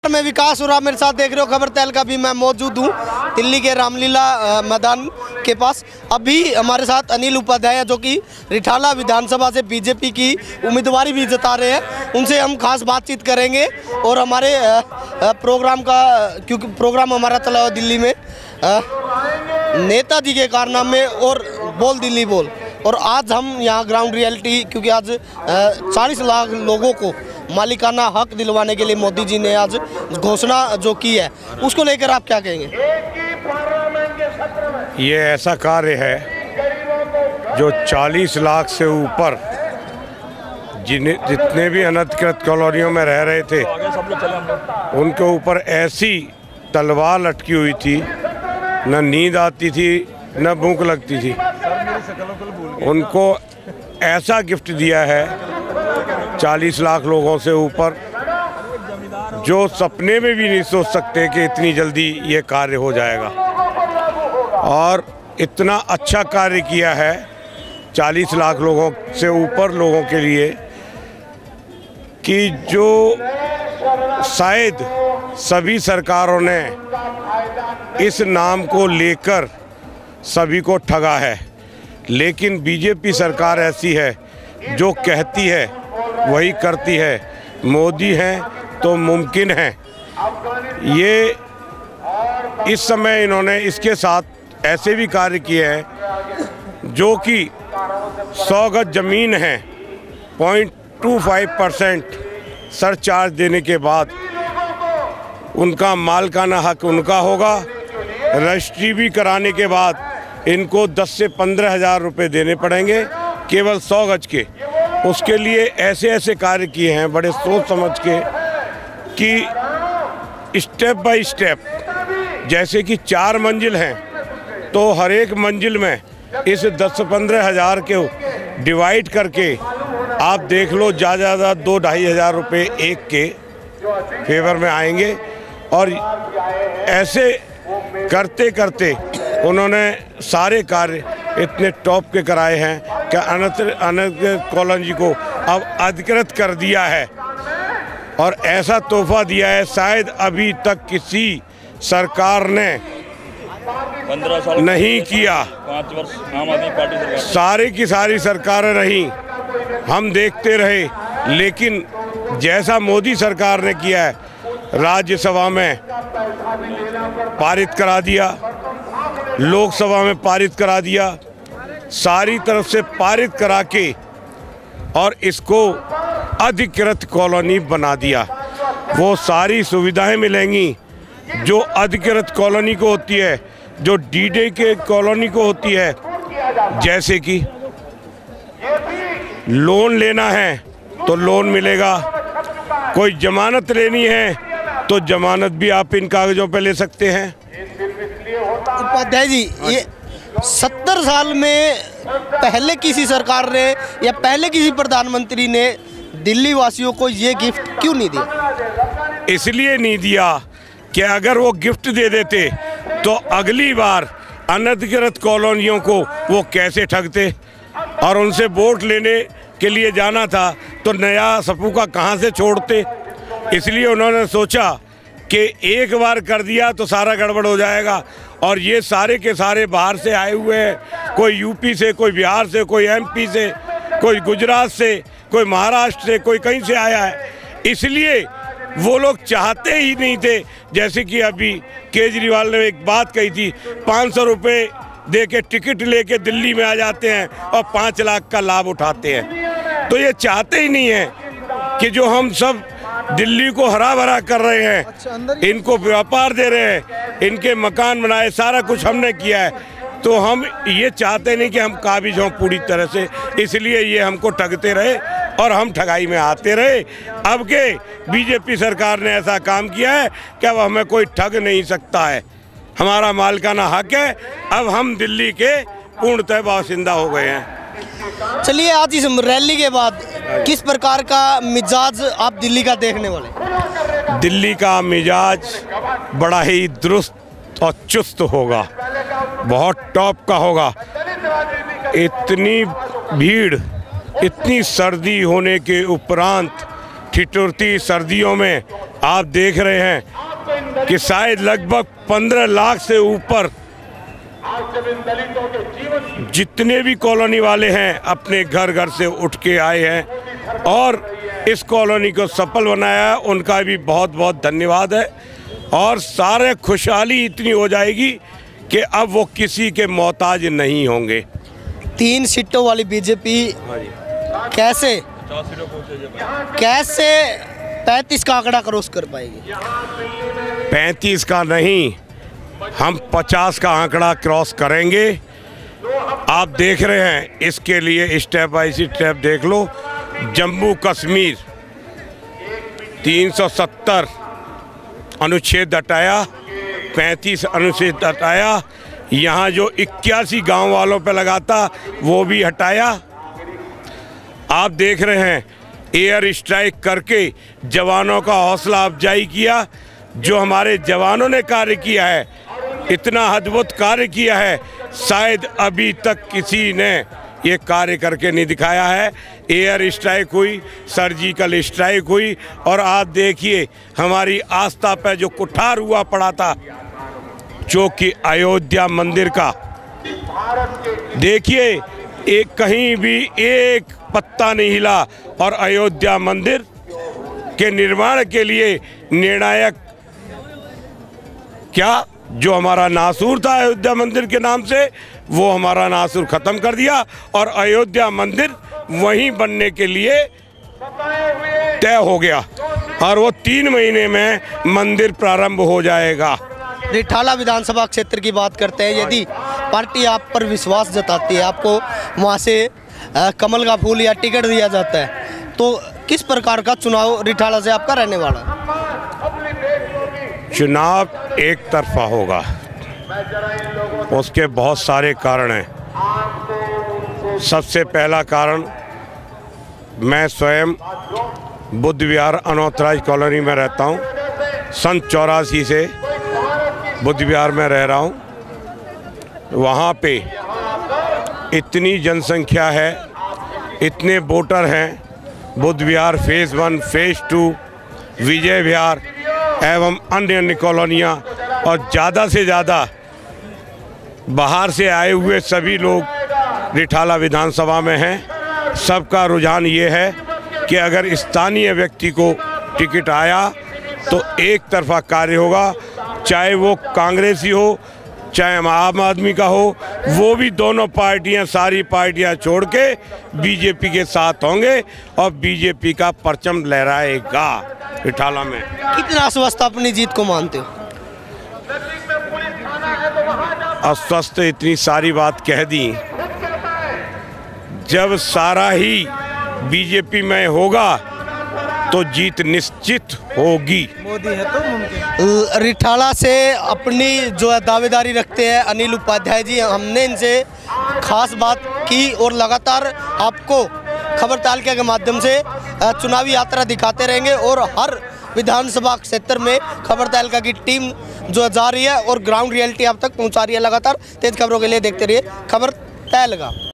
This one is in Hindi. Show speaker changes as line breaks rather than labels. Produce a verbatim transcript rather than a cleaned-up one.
में विकास हो रहा। मेरे साथ देख रहे हो खबर तहलका भी मैं मौजूद हूँ दिल्ली के रामलीला मैदान के पास। अभी हमारे साथ अनिल उपाध्याय है जो कि रिठाला विधानसभा से बीजेपी की उम्मीदवारी भी जता रहे हैं। उनसे हम खास बातचीत करेंगे और हमारे प्रोग्राम का, क्योंकि प्रोग्राम हमारा चला हुआ दिल्ली में नेताजी के कारनामे और बोल दिल्ली बोल, और आज हम यहाँ ग्राउंड रियलिटी, क्योंकि आज चालीस लाख लोगों को मालिकाना हक दिलवाने के लिए मोदी जी ने आज घोषणा जो की है, उसको लेकर आप क्या कहेंगे?
ये ऐसा कार्य है जो चालीस लाख से ऊपर जिन्हें जितने भी अनधिकृत कॉलोनियों में रह रहे थे उनके ऊपर ऐसी तलवार लटकी हुई थी, न नींद आती थी न भूख लगती थी। उनको ऐसा गिफ्ट दिया है चालीस लाख लोगों से ऊपर, जो सपने में भी नहीं सोच सकते कि इतनी जल्दी ये कार्य हो जाएगा। और इतना अच्छा कार्य किया है चालीस लाख लोगों से ऊपर लोगों के लिए कि जो शायद सभी सरकारों ने इस नाम को लेकर सभी को ठगा है, लेकिन बीजेपी सरकार ऐसी है जो कहती है वही करती है। मोदी हैं तो मुमकिन है। ये इस समय इन्होंने इसके साथ ऐसे भी कार्य किए हैं जो कि सौ गज जमीन है, point two five percent surcharge देने के बाद उनका मालिकाना हक उनका होगा। रजिस्ट्री भी कराने के बाद इनको दस से पंद्रह हज़ार रुपये देने पड़ेंगे केवल सौ गज के। उसके लिए ऐसे ऐसे कार्य किए हैं बड़े सोच समझ के कि स्टेप बाय स्टेप, जैसे कि चार मंजिल हैं तो हर एक मंजिल में इस दस से पंद्रह हज़ार के डिवाइड करके आप देख लो ज़्यादा ज़्यादा दो ढाई हज़ार रुपये एक के फेवर में आएंगे। और ऐसे करते करते उन्होंने सारे कार्य इतने टॉप के कराए हैं कि अनधिकृत कॉलोनी को अब अधिकृत कर दिया है और ऐसा तोहफा दिया है शायद अभी तक किसी सरकार ने पंद्रह साल नहीं किया। पाँच वर्ष आम आदमी पार्टी सरकार, सारी की सारी सरकारें रही, हम देखते रहे, लेकिन जैसा मोदी सरकार ने किया है राज्यसभा में पारित करा दिया, लोकसभा में पारित करा दिया, सारी तरफ से पारित करा के और इसको अधिकृत कॉलोनी बना दिया। वो सारी सुविधाएं मिलेंगी जो अधिकृत कॉलोनी को होती है, जो डीडे के कॉलोनी को होती है। जैसे कि लोन लेना है तो लोन मिलेगा, कोई जमानत लेनी है तो जमानत भी आप इन कागजों पे ले सकते हैं।
उपाध्याय जी, ये सत्तर साल में पहले किसी सरकार ने या पहले किसी प्रधानमंत्री ने दिल्ली वासियों को ये गिफ्ट क्यों नहीं दिया?
इसलिए नहीं दिया कि अगर वो गिफ्ट दे देते तो अगली बार अनधिकृत कॉलोनियों को वो कैसे ठगते, और उनसे वोट लेने के लिए जाना था तो नया सपूका कहाँ से छोड़ते। इसलिए उन्होंने सोचा कि एक बार कर दिया तो सारा गड़बड़ हो जाएगा। और ये सारे के सारे बाहर से आए हुए हैं, कोई यूपी से, कोई बिहार से, कोई एमपी से, कोई गुजरात से, कोई महाराष्ट्र से, कोई कहीं से आया है। इसलिए वो लोग चाहते ही नहीं थे, जैसे कि अभी केजरीवाल ने एक बात कही थी, पाँच सौ रुपये दे के टिकट लेके दिल्ली में आ जाते हैं और पाँच लाख का लाभ उठाते हैं। तो ये चाहते ही नहीं है कि जो हम सब दिल्ली को हरा भरा कर रहे हैं, इनको व्यापार दे रहे हैं, इनके मकान बनाए, सारा कुछ हमने किया है, तो हम ये चाहते नहीं कि हम काबिज हों पूरी तरह से। इसलिए ये हमको ठगते रहे और हम ठगाई में आते रहे। अब के बीजेपी सरकार ने ऐसा काम किया है कि अब हमें कोई ठग नहीं सकता है, हमारा मालिकाना हक है। अब हम दिल्ली के पूर्णतः बाशिंदा हो गए हैं।
चलिए, आज इस रैली के बाद किस प्रकार का मिजाज आप दिल्ली का देखने वाले?
दिल्ली का मिजाज बड़ा ही दुरुस्त और चुस्त होगा, बहुत टॉप का होगा। इतनी भीड़, इतनी सर्दी होने के उपरांत ठिठुरती सर्दियों में आप देख रहे हैं कि शायद लगभग पंद्रह लाख से ऊपर जितने भी कॉलोनी वाले हैं अपने घर घर से उठ के आए हैं और इस कॉलोनी को सफल बनाया। उनका भी बहुत बहुत धन्यवाद है। और सारे खुशहाली इतनी हो जाएगी कि अब वो किसी के मोहताज नहीं होंगे।
तीन सीटों वाली बीजेपी कैसे कैसे पैंतीस का आंकड़ा क्रॉस कर पाएगी?
पैंतीस का नहीं, हम पचास का आंकड़ा क्रॉस करेंगे। आप देख रहे हैं, इसके लिए स्टेप बाय स्टेप देख लो। जम्मू कश्मीर तीन सौ सत्तर अनुच्छेद हटाया, पैंतीस अनुच्छेद हटाया। यहाँ जो इक्यासी गांव वालों पे लगा था वो भी हटाया। आप देख रहे हैं, एयर स्ट्राइक करके जवानों का हौसला अफजाई किया। जो हमारे जवानों ने कार्य किया है, इतना अद्भुत कार्य किया है, शायद अभी तक किसी ने ये कार्य करके नहीं दिखाया है। एयर स्ट्राइक हुई, सर्जिकल स्ट्राइक हुई, और आप देखिए हमारी आस्था पे जो कुठार हुआ पड़ा था, जो कि अयोध्या मंदिर का, देखिए एक कहीं भी एक पत्ता नहीं हिला। और अयोध्या मंदिर के निर्माण के लिए निर्णायक क्या जो हमारा नासूर था अयोध्या मंदिर के नाम से, वो हमारा नासूर ख़त्म कर दिया और अयोध्या मंदिर वहीं बनने के लिए तय हो गया और वो तीन महीने में मंदिर प्रारंभ हो जाएगा।
रिठाला विधानसभा क्षेत्र की बात करते हैं, यदि पार्टी आप पर विश्वास जताती है, आपको वहाँ से कमल का फूल या टिकट दिया जाता है, तो किस प्रकार का चुनाव रिठाला से आपका रहने वाला है?
चुनाव एक तरफा होगा, उसके बहुत सारे कारण हैं। सबसे पहला कारण, मैं स्वयं बुद्ध विहार अनऑथराइज कॉलोनी में रहता हूं। सन चौरासी से बुद्ध विहार में रह रहा हूं। वहां पे इतनी जनसंख्या है, इतने वोटर हैं। Buddh Vihar phase one, phase two, Vijay Vihar एवं अन्य अन्य कॉलोनियाँ, और ज़्यादा से ज़्यादा बाहर से आए हुए सभी लोग रिठाला विधानसभा में हैं। सबका रुझान ये है कि अगर स्थानीय व्यक्ति को टिकट आया तो एक तरफा कार्य होगा, चाहे वो कांग्रेसी हो चाहे आम आदमी का हो, वो भी दोनों पार्टियां, सारी पार्टियां छोड़ के बीजेपी के साथ होंगे और बीजेपी का परचम लहराएगा रिठाला में।
कितना अस्वस्थ अपनी जीत को मानते हो?
अस्वस्थ इतनी सारी बात कह दी, जब सारा ही बीजेपी में होगा तो जीत निश्चित होगी।
मोदी है तो मुमकिन। रिठाला से अपनी जो है दावेदारी रखते हैं अनिल उपाध्याय जी, हमने इनसे खास बात की और लगातार आपको खबर तालिका के माध्यम से चुनावी यात्रा दिखाते रहेंगे और हर विधानसभा क्षेत्र में खबर तालिका की टीम जो जा रही है और ग्राउंड रियलिटी आप तक पहुंचा रही है। लगातार तेज खबरों के लिए देखते रहिए खबर तालिका।